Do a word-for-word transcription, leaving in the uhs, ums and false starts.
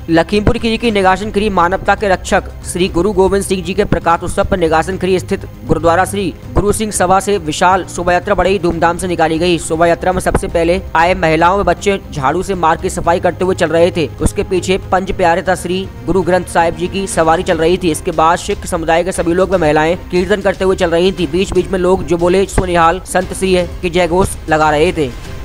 लखीमपुर खीरी की निगासन खीरी मानवता के रक्षक श्री गुरु गोविंद सिंह जी के प्रकाश उत्सव पर निगासन खीरी स्थित गुरुद्वारा श्री गुरु सिंह सभा से विशाल शोभा यात्रा बड़े ही धूमधाम से निकाली गई। शोभा यात्रा में सबसे पहले आए महिलाओं व बच्चे झाड़ू से मार्ग की सफाई करते हुए चल रहे थे। उसके पीछे पंच प्यारे तथा श्री गुरु ग्रंथ साहिब जी की सवारी चल रही थी। इसके बाद सिख समुदाय के सभी लोग व महिलाएं कीर्तन करते हुए चल रही थी। बीच बीच में लोग जो बोले सुनिहाल संत श्री है की जय घोष लगा रहे थे।